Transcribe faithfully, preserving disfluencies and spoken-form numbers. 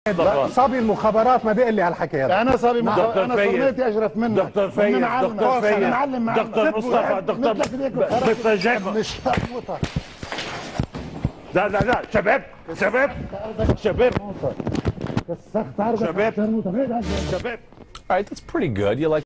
صبي المخابرات ما بيقول لي هالحكي هذا. انا صبي مخابرات، انا صرميتي اشرف منك. دكتور فايز، دكتور فايز، دكتور مصطفى، دكتور بتفاجئكم. مش هتموت. لا لا لا شباب شباب شباب بس سخت عرضك شباب شباب. All right, that's pretty good. You like